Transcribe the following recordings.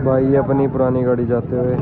भाई अपनी पुरानी गाड़ी जाते हुए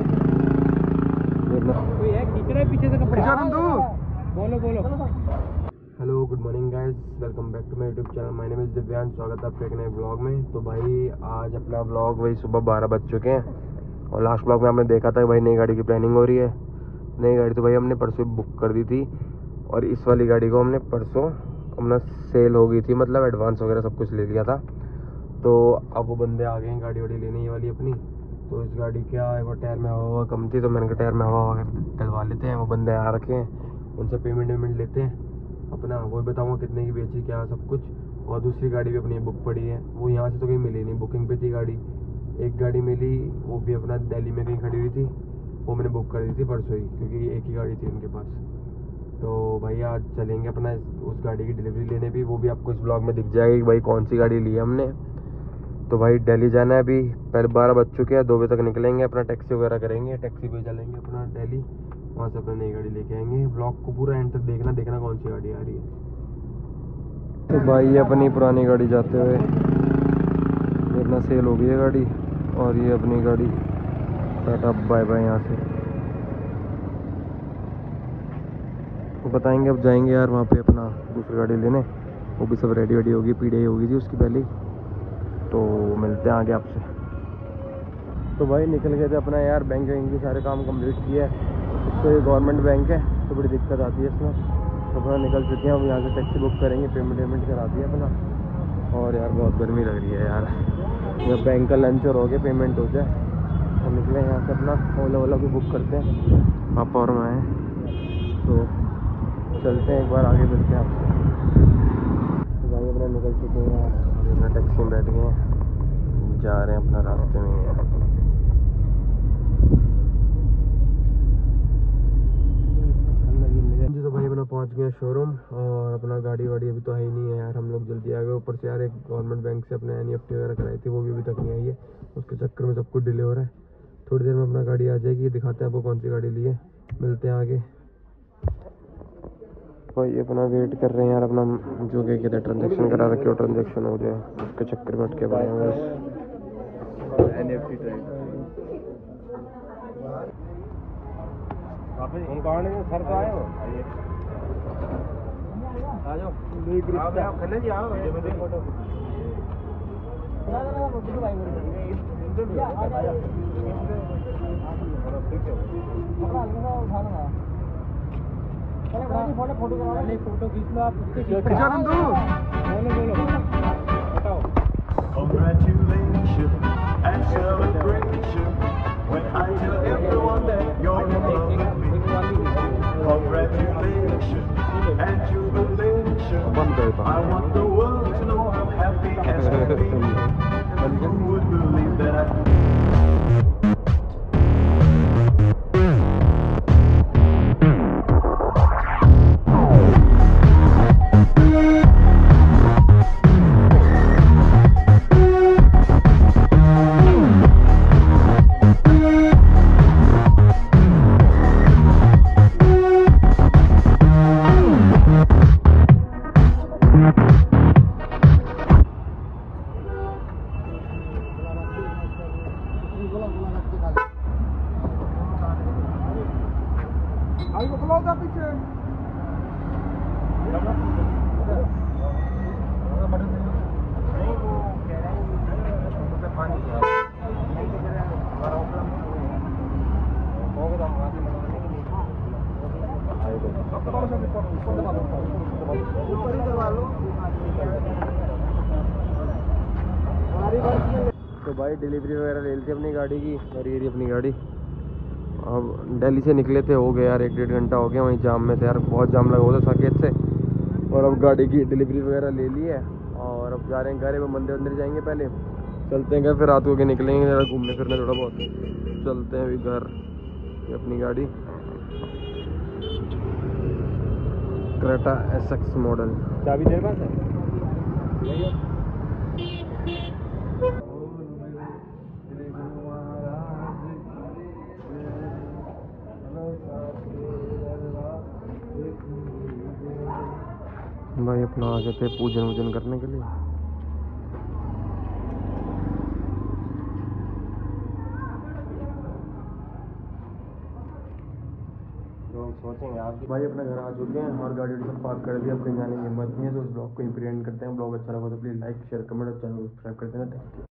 कोई है खींच रहा है पीछे से कपड़ा। बोलो बोलो। Hello good morning guys, welcome back to my YouTube channel. My name is Divyansh. स्वागत है आपके एक नए ब्लॉग में। तो भाई आज अपना ब्लॉग वही सुबह 12 बज चुके हैं और लास्ट ब्लॉग में आपने देखा था भाई नई गाड़ी की प्लानिंग हो रही है। नई गाड़ी तो भाई हमने परसों बुक कर दी थी और इस वाली गाड़ी को हमने परसों अपना सेल हो गई थी, मतलब एडवांस वगैरह सब कुछ ले लिया था। तो अब वो बंदे आ गए हैं गाड़ी वाड़ी लेने, ये वाली अपनी। तो इस गाड़ी क्या है, वो टायर में हवा कम थी तो मैंने कहा टायर में हवा डलवा लेते हैं। वो बंदे आ रखे हैं, उनसे पेमेंट वेमेंट लेते हैं अपना। वही बताऊँगा कितने की बेची क्या सब कुछ। और दूसरी गाड़ी भी अपनी बुक पड़ी है, वो यहाँ से तो कहीं मिली नहीं, बुकिंग पे थी गाड़ी। एक गाड़ी मिली, वो भी अपना दिल्ली में कहीं खड़ी हुई थी, वो मैंने बुक कर दी थी परसों ही, क्योंकि एक ही गाड़ी थी उनके पास। तो भाई आज चलेंगे अपना उस गाड़ी की डिलीवरी लेने भी। वो भी आपको इस ब्लॉग में दिख जाएगी कि भाई कौन सी गाड़ी ली है हमने। तो भाई दिल्ली जाना है अभी, पहले 12 बज चुके हैं, 2 बजे तक निकलेंगे, अपना टैक्सी वगैरह करेंगे, टैक्सी पे चलेंगे अपना दिल्ली, वहाँ से अपना नई गाड़ी लेके आएंगे। ब्लॉग को पूरा एंड तक देखना कौन सी गाड़ी आ रही है। तो भाई अपनी पुरानी गाड़ी जाते हुए अपना सेल हो गई है गाड़ी, और ये अपनी गाड़ी टाटा बाय बाय। यहाँ से तो बताएंगे, अब जाएंगे यार वहाँ पे अपना दूसरी गाड़ी लेने। वो भी सब रेडी वेडी होगी, पीढ़ी होगी थी उसकी पहले। तो मिलते हैं आगे आपसे। तो भाई निकल गए थे अपना यार, बैंक के सारे काम कंप्लीट किए। तो ये गवर्नमेंट बैंक है तो बड़ी दिक्कत आती है इसमें। तो अपना निकल चुके हैं, अब यहाँ से टैक्सी बुक करेंगे, पेमेंट वेमेंट करा दिया अपना। और यार बहुत गर्मी लग रही है यार, जब बैंक का लंच और हो गया पेमेंट हो जाए तो निकले यहाँ से अपना। ओला वोला भी बुक करते हैं, पापा और मैं तो चलते हैं, एक बार आगे मिलते हैं आपसे। तो भाई अपना निकल चुके हैं, अपना टैक्सी में बैठ गए हैं, जा रहे हैं अपना रास्ते में। जी तो भाई अपना पहुंच गए शोरूम, और अपना गाड़ी वाड़ी अभी तो है ही नहीं है यार, हम लोग जल्दी आ गए। ऊपर से यार एक गवर्नमेंट बैंक से अपने NEFT वगैरह कराई थी, वो भी अभी तक नहीं आई है, उसके चक्कर में सब कुछ डिले हो रहा है। थोड़ी देर में अपना गाड़ी आ जाएगी, दिखाते हैं आपको कौन सी गाड़ी ली है, मिलते हैं आगे। भाई अपना वेट कर रहे हैं यार, अपना जो कि कहते हैं ट्रांजेक्शन करा रखे हो, ट्रांजेक्शन हो जाए, उसके चक्कर में अटके पड़े हैं बस। सर तो आए हो, आ जाओ आप खन्ना जी आओ। फोटो खींच लो आप, खिंचा नंदू। बोलो बताओ। Congratulations and celebration when I tell everyone that you're in love with me. Congratulations and jubilation. I want the world to know I'm happy as can be. And who would believe that I तो भाई delivery वगैरह ले ली थी अपनी गाड़ी की, और ये रही अपनी गाड़ी। अब दिल्ली से निकले थे, हो गया यार 1-1.5 घंटा हो गया, वहीं जाम में थे यार, बहुत जाम लगा हुआ था साकेत से। और अब गाड़ी की डिलीवरी वगैरह ले ली है, और अब जा रहे हैं घर, वो मंदिर वंदिर जाएंगे पहले, चलते हैं घर, फिर रात को के निकलेंगे जरा घूमने फिरने थोड़ा बहुत। चलते हैं अभी घर। ये अपनी गाड़ी क्रेटा SX मॉडल। चाबी तेरे पास है? भाई अपना आ गए थे पूजन वूजन करने के लिए। लोग सोचेंगे आपकी भाई अपने घर आ चुके हैं और गाड़ी सब पार्क कर दी, अब कहीं जाने की हिम्मत नहीं है। तो इस ब्लॉग को यहीं पे एंड करते हैं। ब्लॉग अच्छा लगा तो प्लीज़ लाइक शेयर कमेंट और चैनल को सब्सक्राइब कर देना। Thank you.